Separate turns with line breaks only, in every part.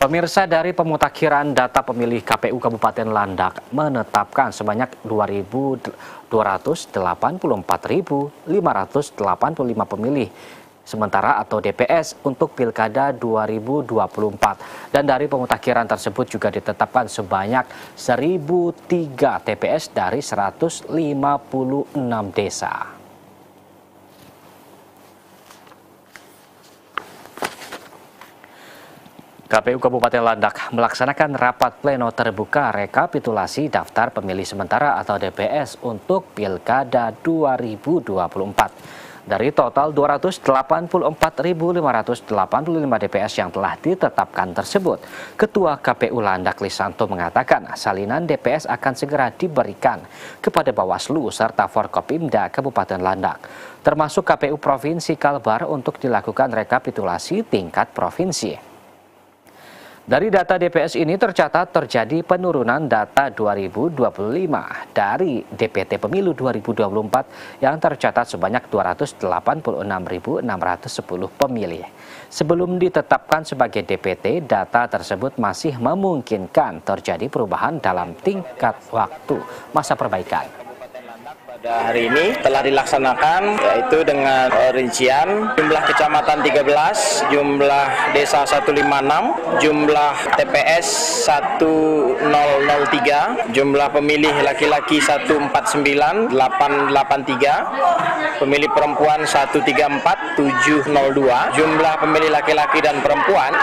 Pemirsa, dari pemutakhiran data pemilih KPU Kabupaten Landak menetapkan sebanyak 284.585 pemilih sementara atau DPS untuk Pilkada 2024. Dan dari pemutakhiran tersebut juga ditetapkan sebanyak 1.003 TPS dari 156 desa. KPU Kabupaten Landak melaksanakan rapat pleno terbuka rekapitulasi daftar pemilih sementara atau DPS untuk Pilkada 2024. Dari total 284.585 DPS yang telah ditetapkan tersebut, Ketua KPU Landak Lisanto mengatakan salinan DPS akan segera diberikan kepada Bawaslu serta Forkopimda Kabupaten Landak, termasuk KPU Provinsi Kalbar untuk dilakukan rekapitulasi tingkat provinsi. Dari data DPS ini tercatat terjadi penurunan data 2025 dari DPT Pemilu 2024 yang tercatat sebanyak 286.610 pemilih. Sebelum ditetapkan sebagai DPT, data tersebut masih memungkinkan terjadi perubahan dalam tingkat waktu masa perbaikan.
Pada hari ini telah dilaksanakan yaitu dengan rincian jumlah kecamatan 13, jumlah desa 156, jumlah TPS 1003, jumlah pemilih laki-laki 149, 883, pemilih perempuan 134, 702, jumlah pemilih laki-laki dan perempuan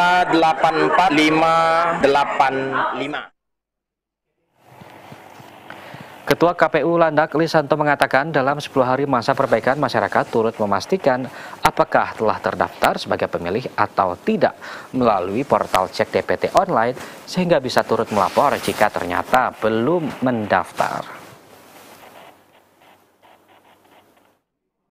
284585.
Ketua KPU Landak Lisanto mengatakan dalam 10 hari masa perbaikan masyarakat turut memastikan apakah telah terdaftar sebagai pemilih atau tidak melalui portal cek DPT online sehingga bisa turut melapor jika ternyata belum mendaftar.